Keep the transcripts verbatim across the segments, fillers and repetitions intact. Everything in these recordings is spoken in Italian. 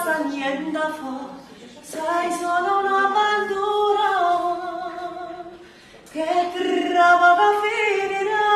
sta niente da fare, sai sono un'avventura che tra poco finirà.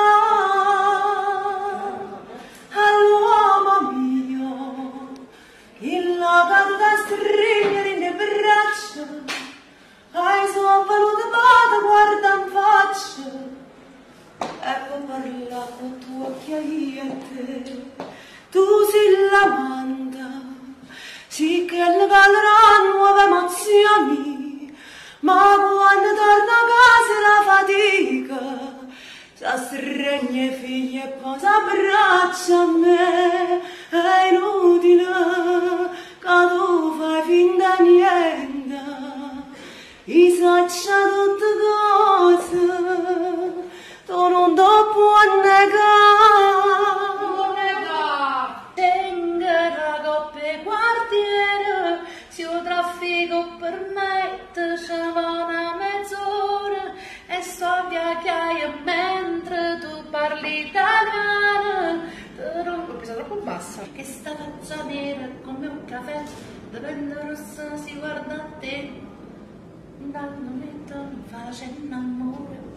All'uomo mio, il locato da stringere in le braccia, hai sono venuto vado, guarda in faccia, e poi parla con tua occhiaiete, tu sei l'amanda, sì che le caleranno nuove emozioni, ma quando torno a casa la fatica, s'astregne figli e poi s'abbraccia a me, è inutile che tu fai finta niente, i saccia tutte cose, tu non ti puoi negare. Non negare. Tenga coppe quartiere, se io traffico permette, ci va una mezz'ora e so chiacchiere mentre tu parli italiano. L'ho presa troppo bassa. Che sta faccia nera come un caffè, dipende rossa si guarda a te, dal momento mi facendo amore.